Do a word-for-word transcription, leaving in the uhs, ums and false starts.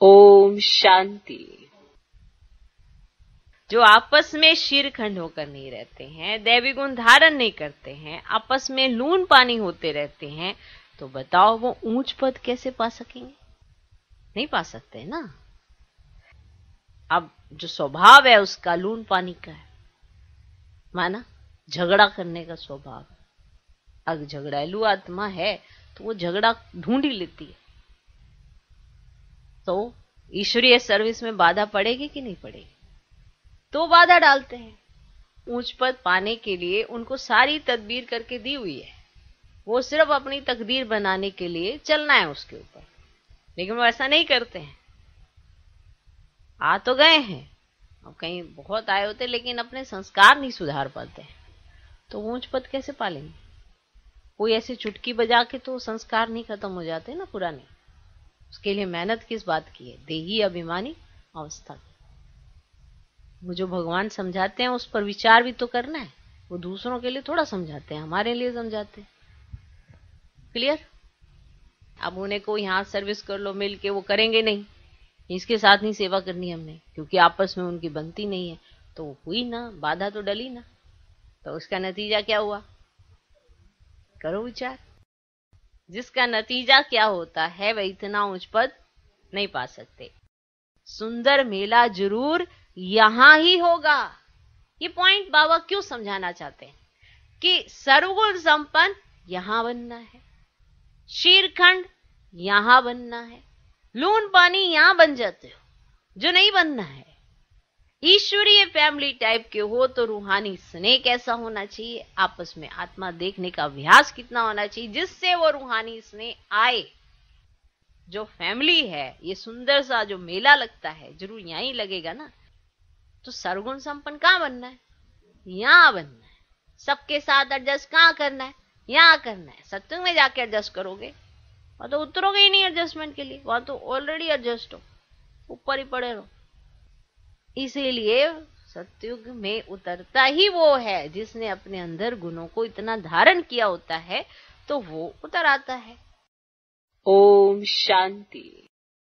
ओम शांति। जो आपस में शीरखंड होकर नहीं रहते हैं, दैवी गुण धारण नहीं करते हैं, आपस में लून पानी होते रहते हैं, तो बताओ वो ऊंच पद कैसे पा सकेंगे? नहीं पा सकते ना। अब जो स्वभाव है उसका लून पानी का है, माना झगड़ा करने का स्वभाव। अगर झगड़ालू आत्मा है तो वो झगड़ा ढूंढ ही लेती है। तो ईश्वरीय सर्विस में बाधा पड़ेगी कि नहीं पड़ेगी? तो बाधा डालते हैं। ऊंच पद पाने के लिए उनको सारी तदबीर करके दी हुई है, वो सिर्फ अपनी तकदीर बनाने के लिए चलना है उसके ऊपर, लेकिन वो ऐसा नहीं करते हैं। आ तो गए हैं, अब कहीं बहुत आए होते लेकिन अपने संस्कार नहीं सुधार पाते हैं, तो ऊंच पद कैसे पालेंगे? कोई ऐसे चुटकी बजा के तो संस्कार नहीं खत्म हो जाते ना पुराने। उसके लिए मेहनत किस बात की है? देही अभिमानी अवस्था। वो जो भगवान समझाते हैं उस पर विचार भी तो करना है। वो दूसरों के लिए थोड़ा समझाते हैं, हमारे लिए समझाते हैं। क्लियर? अब उन्हें को यहाँ सर्विस कर लो मिल के, वो करेंगे नहीं। इसके साथ नहीं सेवा करनी हमने, क्योंकि आपस में उनकी बनती नहीं है। तो हुई ना, बाधा तो डली ना। तो उसका नतीजा क्या हुआ? करो विचार। जिसका नतीजा क्या होता है, वह इतना ऊंच पद नहीं पा सकते। सुंदर मेला जरूर यहां ही होगा। ये पॉइंट बाबा क्यों समझाना चाहते हैं कि सर्वगुण संपन्न यहां बनना है, शीरखंड यहां बनना है, लून पानी यहां बन जाते हो। जो नहीं बनना है, ईश्वरीय फैमिली टाइप के हो तो रूहानी स्नेह कैसा होना चाहिए, आपस में आत्मा देखने का अभ्यास कितना होना चाहिए जिससे वो रूहानी स्नेह आए। जो फैमिली है, ये सुंदर सा जो मेला लगता है, जरूर यहीं लगेगा ना। तो सर्वगुण संपन्न कहां बनना है? यहां बनना है। सबके साथ एडजस्ट कहां करना है? यहां करना है। सत्संग में जाके एडजस्ट करोगे, वहां तो उतरोगे ही नहीं एडजस्टमेंट के लिए, वहां तो ऑलरेडी एडजस्ट हो, ऊपर ही पड़े रहो। इसीलिए सतयुग में उतरता ही वो है जिसने अपने अंदर गुणों को इतना धारण किया होता है, तो वो उतर आता है। ओम शांति।